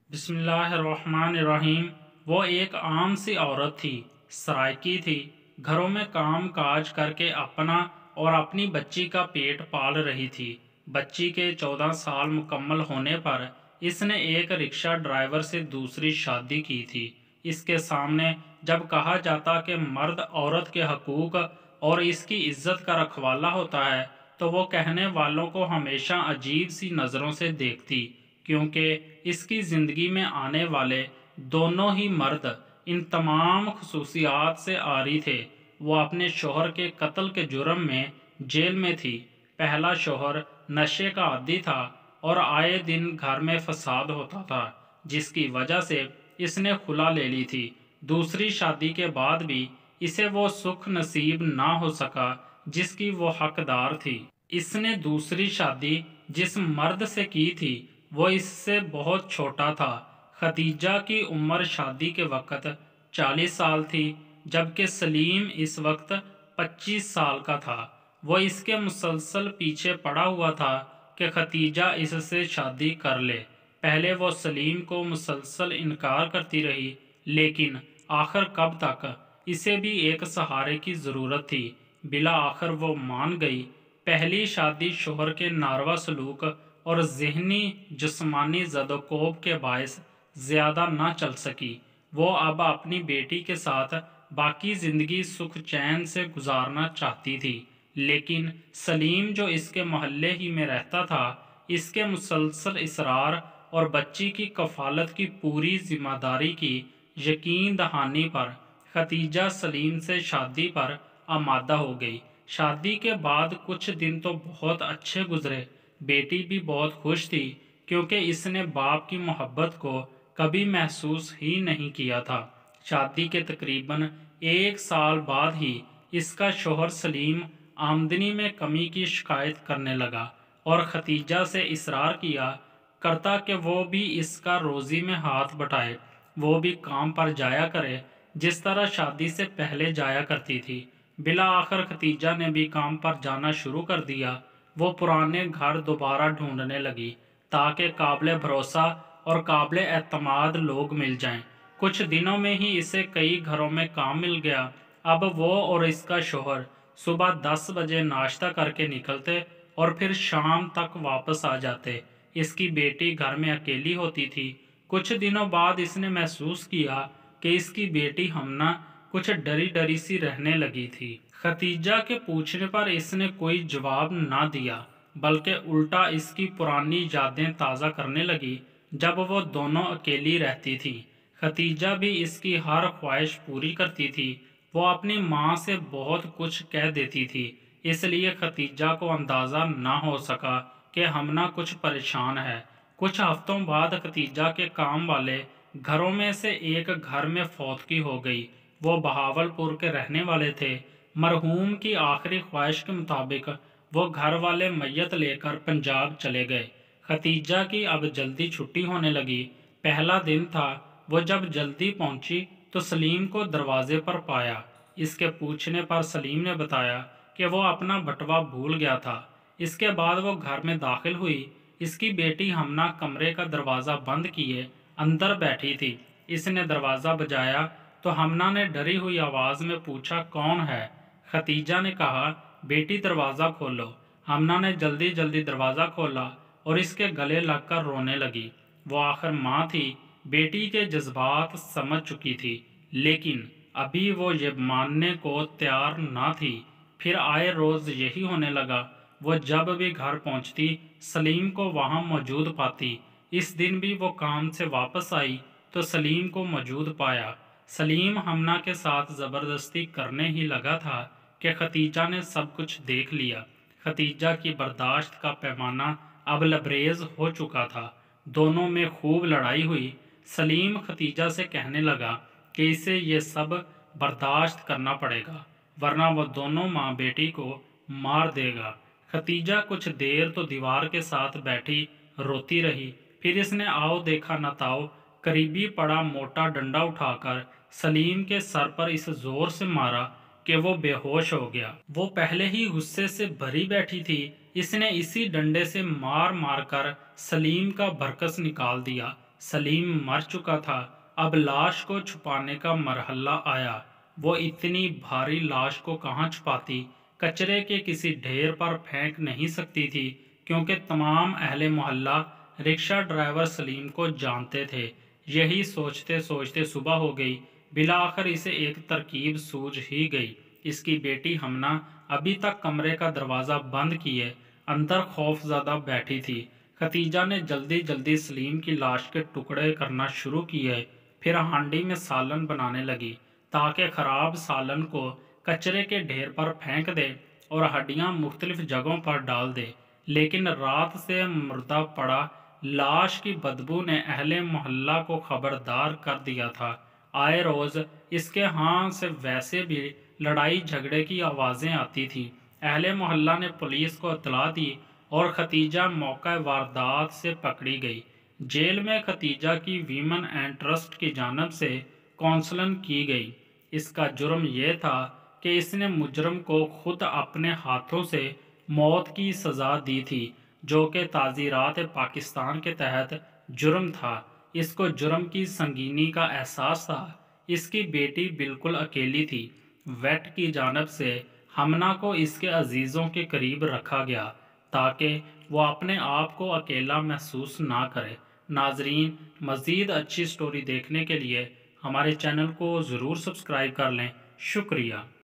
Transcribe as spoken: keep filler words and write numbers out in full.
بسم اللہ الرحمن الرحیم۔ وہ ایک عام سی عورت تھی، سرائیکی تھی، گھروں میں کام کاج کر کے اپنا اور اپنی بچی کا پیٹ پال رہی تھی۔ بچی کے چودہ سال مکمل ہونے پر اس نے ایک رکشہ ڈرائیور سے دوسری شادی کی تھی۔ اس کے سامنے جب کہا جاتا کہ مرد عورت کے حقوق اور اس کی عزت کا رکھوالا ہوتا ہے تو وہ کہنے والوں کو ہمیشہ عجیب سی نظروں سے دیکھتی، کیونکہ اس کی زندگی میں آنے والے دونوں ہی مرد ان تمام خصوصیات سے عاری تھے۔ وہ اپنے شوہر کے قتل کے جرم میں جیل میں تھی۔ پہلا شوہر نشے کا عادی تھا اور آئے دن گھر میں فساد ہوتا تھا، جس کی وجہ سے اس نے خلا لے لی تھی۔ دوسری شادی کے بعد بھی اسے وہ سکھ نصیب نہ ہو سکا جس کی وہ حقدار تھی۔ اس نے دوسری شادی جس مرد سے کی تھی وہ اس سے بہت چھوٹا تھا۔ خدیجہ کی عمر شادی کے وقت چالیس سال تھی، جبکہ سلیم اس وقت پچیس سال کا تھا۔ وہ اس کے مسلسل پیچھے پڑا ہوا تھا کہ خدیجہ اس سے شادی کر لے۔ پہلے وہ سلیم کو مسلسل انکار کرتی رہی، لیکن آخر کب تک؟ اسے بھی ایک سہارے کی ضرورت تھی۔ بالآخر وہ مان گئی۔ پہلی شادی شوہر کے ناروا سلوک اور ذہنی جسمانی زد و کوب کے باعث زیادہ نہ چل سکی۔ وہ اب اپنی بیٹی کے ساتھ باقی زندگی سکھ چین سے گزارنا چاہتی تھی، لیکن سلیم جو اس کے محلے ہی میں رہتا تھا، اس کے مسلسل اصرار اور بچی کی کفالت کی پوری ذمہ داری کی یقین دہانی پر خدیجہ سلیم سے شادی پر آمادہ ہو گئی۔ شادی کے بعد کچھ دن تو بہت اچھے گزرے۔ بیٹی بھی بہت خوش تھی، کیونکہ اس نے باپ کی محبت کو کبھی محسوس ہی نہیں کیا تھا۔ شادی کے تقریباً ایک سال بعد ہی اس کا شوہر سلیم آمدنی میں کمی کی شکایت کرنے لگا اور خدیجہ سے اصرار کیا کرتا کہ وہ بھی اس کا روزی میں ہاتھ بٹائے، وہ بھی کام پر جایا کرے جس طرح شادی سے پہلے جایا کرتی تھی۔ بالآخر خدیجہ نے بھی کام پر جانا شروع کر دیا۔ وہ پرانے گھر دوبارہ ڈھونڈنے لگی تاکہ قابل بھروسہ اور قابل اعتماد لوگ مل جائیں۔ کچھ دنوں میں ہی اسے کئی گھروں میں کام مل گیا۔ اب وہ اور اس کا شوہر صبح دس بجے ناشتہ کر کے نکلتے اور پھر شام تک واپس آ جاتے۔ اس کی بیٹی گھر میں اکیلی ہوتی تھی۔ کچھ دنوں بعد اس نے محسوس کیا کہ اس کی بیٹی ہمنا کچھ ڈری ڈری سی رہنے لگی تھی۔ خدیجہ کے پوچھنے پر اس نے کوئی جواب نہ دیا، بلکہ الٹا اس کی پرانی یادیں تازہ کرنے لگی جب وہ دونوں اکیلی رہتی تھی۔ خدیجہ بھی اس کی ہر خواہش پوری کرتی تھی۔ وہ اپنی ماں سے بہت کچھ کہہ دیتی تھی، اس لیے خدیجہ کو اندازہ نہ ہو سکا کہ ہمنا کچھ پریشان ہے۔ کچھ ہفتوں بعد خدیجہ کے کام والے گھروں میں سے ایک گھر میں فوتگی ہو گئی۔ وہ بہاول پور کے رہنے والے تھے۔ مرحوم کی آخری خواہش کے مطابق وہ گھر والے میت لے کر پنجاب چلے گئے۔ خدیجہ کی اب جلدی چھٹی ہونے لگی۔ پہلا دن تھا۔ وہ جب جلدی پہنچی تو سلیم کو دروازے پر پایا۔ اس کے پوچھنے پر سلیم نے بتایا کہ وہ اپنا بٹوا بھول گیا تھا۔ اس کے بعد وہ گھر میں داخل ہوئی۔ اس کی بیٹی ہمنا کمرے کا دروازہ بند کیے اندر بیٹھی تھی۔ اس نے دروازہ بجایا تو ہمنا نے ڈری ہوئی آواز میں پوچھا، کون ہے؟ خدیجہ نے کہا، بیٹی دروازہ کھولو۔ ہمنا نے جلدی جلدی دروازہ کھولا اور اس کے گلے لگ کر رونے لگی۔ وہ آخر ماں تھی، بیٹی کے جذبات سمجھ چکی تھی، لیکن ابھی وہ یہ ماننے کو تیار نہ تھی۔ پھر آئے روز یہی ہونے لگا۔ وہ جب بھی گھر پہنچتی سلیم کو وہاں موجود پاتی۔ اس دن بھی وہ کام سے واپس آئی تو سلیم کو موجود پایا۔ سلیم ہمنا کے ساتھ زبردستی کرنے ہی لگا تھا کہ خدیجہ نے سب کچھ دیکھ لیا۔ خدیجہ کی برداشت کا پیمانہ اب لبریز ہو چکا تھا۔ دونوں میں خوب لڑائی ہوئی۔ سلیم خدیجہ سے کہنے لگا کہ اسے یہ سب برداشت کرنا پڑے گا، ورنہ وہ دونوں ماں بیٹی کو مار دے گا۔ خدیجہ کچھ دیر تو دیوار کے ساتھ بیٹھی روتی رہی۔ پھر اس نے آؤ دیکھا نہ تاؤ قریبی پڑا موٹا ڈنڈا اٹھا کر سلیم کے سر پر اس زور سے مارا کہ وہ بے ہوش ہو گیا۔ وہ پہلے ہی غصے سے بھری بیٹھی تھی۔ اس نے اسی ڈنڈے سے مار مار کر سلیم کا بھرکس نکال دیا۔ سلیم مر چکا تھا، اب لاش کو چھپانے کا مرحلہ آیا۔ وہ اتنی بھاری لاش کو کہاں چھپاتی؟ کچرے کے کسی ڈھیر پر پھینک نہیں سکتی تھی، کیونکہ تمام اہل محلہ رکشہ ڈرائیور سلیم کو جانتے تھے۔ یہی سوچتے سوچتے صبح ہو گئی۔ بالآخر اسے ایک ترکیب سوجھ ہی گئی۔ اس کی بیٹی ہمنا ابھی تک کمرے کا دروازہ بند کیے اندر خوف زدہ بیٹھی تھی۔ ختیجہ نے جلدی جلدی سلیم کی لاش کے ٹکڑے کرنا شروع کیے، پھر ہانڈی میں سالن بنانے لگی تاکہ خراب سالن کو کچرے کے ڈھیر پر پھینک دے اور ہڈیاں مختلف جگہوں پر ڈال دے۔ لیکن رات سے مردہ پڑا لاش کی بدبو نے اہل محلہ کو خبردار کر دیا تھا۔ آئے روز اس کے ہاں سے ویسے بھی لڑائی جھگڑے کی آوازیں آتی تھیں۔ اہل محلہ نے پولیس کو اطلاع دی اور ختیجہ موقع واردات سے پکڑی گئی۔ جیل میں ختیجہ کی ویمن اینڈ ٹرسٹ کی جانب سے کونسلنگ کی گئی۔ اس کا جرم یہ تھا کہ اس نے مجرم کو خود اپنے ہاتھوں سے موت کی سزا دی تھی، جو کہ تعزیرات پاکستان کے تحت جرم تھا۔ اس کو جرم کی سنگینی کا احساس تھا۔ اس کی بیٹی بالکل اکیلی تھی۔ ویٹ کی جانب سے ہمنا کو اس کے عزیزوں کے قریب رکھا گیا تاکہ وہ اپنے آپ کو اکیلا محسوس نہ کرے۔ ناظرین، مزید اچھی سٹوری دیکھنے کے لیے ہمارے چینل کو ضرور سبسکرائب کر لیں۔ شکریہ۔